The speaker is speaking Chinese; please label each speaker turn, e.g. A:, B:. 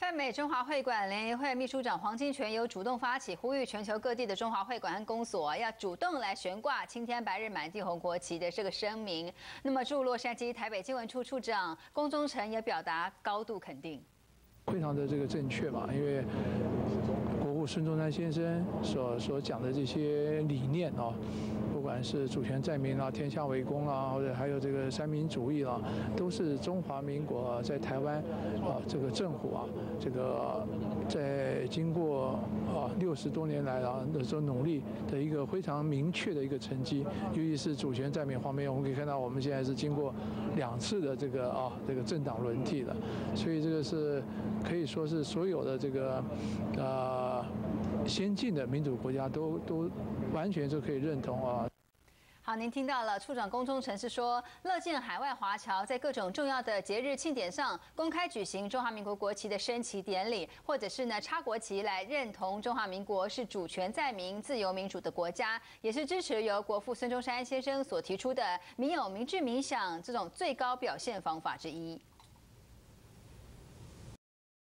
A: 泛美中华会馆联谊会秘书长黄金泉有主动发起，呼吁全球各地的中华会馆和公所要主动来悬挂青天白日满地红国旗的这个声明。那么驻洛杉矶台北经文处处长龚忠诚也表达高度肯定，
B: 非常的正确嘛，因为国父孙中山先生所讲的这些理念啊。不管是主权在民啊、天下为公啊，或者还有这个三民主义啊，都是中华民国在台湾这个政府这个在经过60多年来所努力的一个非常明确的一个成绩。尤其是主权在民方面，我们可以看到我们现在是经过2次的这个政党轮替了，所以这个是可以说是所有的这个先进的民主国家都完全是可以认同啊。
A: 好，您听到了，处长龚忠诚是说，乐见海外华侨在各种重要的节日庆典上公开举行中华民国国旗的升旗典礼，或者是呢插国旗来认同中华民国是主权在民、自由民主的国家，也是支持由国父孙中山先生所提出的民有、民治、民享这种最高表现方法之一。